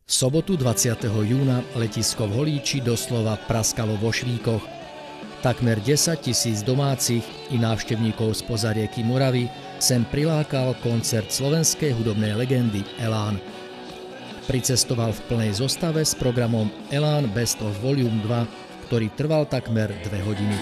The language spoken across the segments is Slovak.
V sobotu 20. júna letisko v Holíči doslova praskalo vo švíkoch. Takmer 10 000 domácich i návštevníkov spoza rieky Moravy sem prilákal koncert slovenskej hudobnej legendy Elán. Pricestoval v plnej zostave s programom Elán Best of Volume 2, ktorý trval takmer 2 hodiny.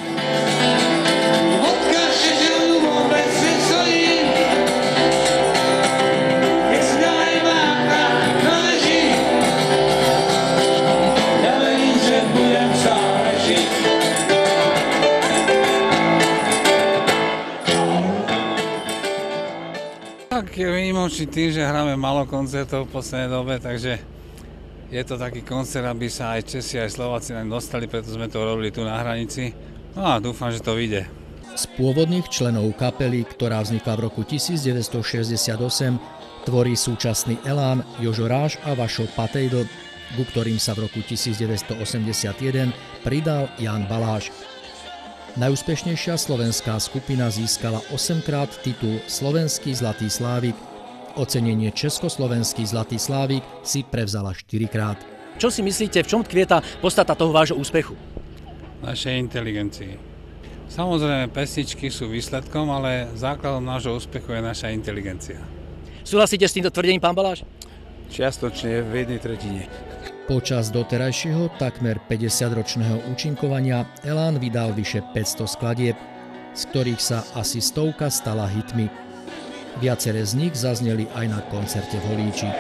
Tak je výnimočný tým, že hráme málo koncertov v poslednej dobe, takže je to taký koncert, aby sa aj Česi, aj Slováci nám dostali, preto sme to robili tu na hranici. No a dúfam, že to vyjde. Z pôvodných členov kapely, ktorá vznikla v roku 1968, tvorí súčasný Elán Jožo Ráš a Vašo Patejdl, ku ktorým sa v roku 1981 pridal Jan Baláš. Najúspešnejšia slovenská skupina získala 8-krát titul Slovenský zlatý slávik. Ocenenie Československý zlatý slávik si prevzala 4-krát. Čo si myslíte, v čom tkvieta podstata toho vášho úspechu? Našej inteligencii. Samozrejme, pesničky sú výsledkom, ale základom nášho úspechu je naša inteligencia. Súhlasíte s týmto tvrdením, pán Baláš? Čiastočne v jednej tretine. Počas doterajšieho takmer 50-ročného účinkovania Elán vydal vyše 500 skladieb, z ktorých sa asi 100 stala hitmi. Viaceré z nich zazneli aj na koncerte v Holíči.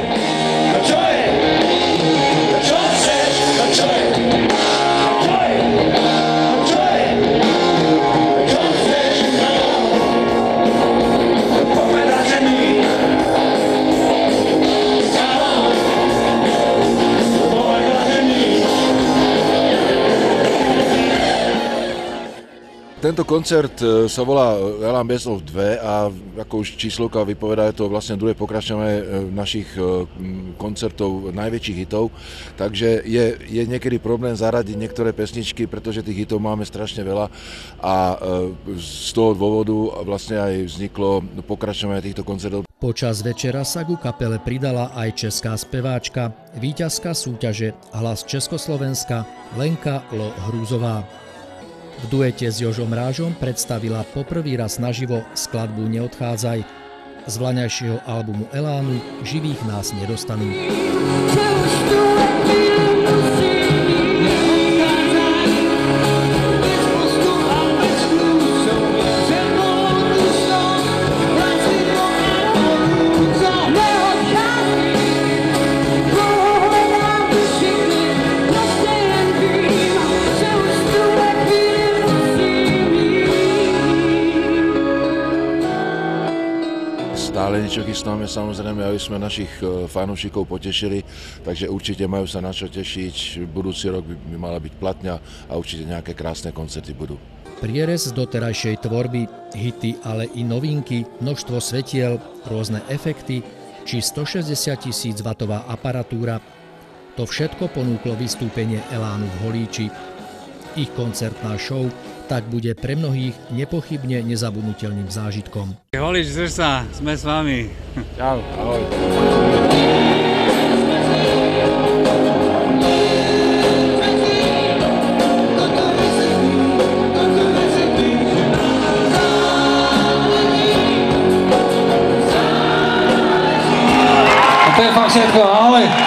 Tento koncert sa volá Elán Best of 2 a ako už číslovka vypovedá, je to vlastne druhé pokračovanie našich koncertov najväčších hitov, takže je niekedy problém zaradiť niektoré pesničky, pretože tých hitov máme strašne veľa a z toho dôvodu vlastne aj vzniklo pokračovanie týchto koncertov. Počas večera sa ku kapele pridala aj česká speváčka, víťazka súťaže Hlas Československa Lenka Lo Hrúzová. V duete s Jožom Rážom predstavila poprvý raz naživo skladbu Neodchádzaj z vlaňajšieho albumu Elánu Živých nás nedostanú. Stále niečo chystáme, samozrejme, aby sme našich fanúšikov potešili, takže určite majú sa na čo tešiť. Budúci rok by mala byť platňa a určite nejaké krásne koncerty budú. Prierez z doterajšej tvorby, hity, ale i novinky, množstvo svetiel, rôzne efekty či 160 000 W aparatúra. To všetko ponúklo vystúpenie Elánu v Holíči. Ich koncertná show tak bude pre mnohých nepochybne nezabudnutelným zážitkom. Holíč, drž sa, sme s vami. Čau, ahoj. A to je fakt všetko, ahoj.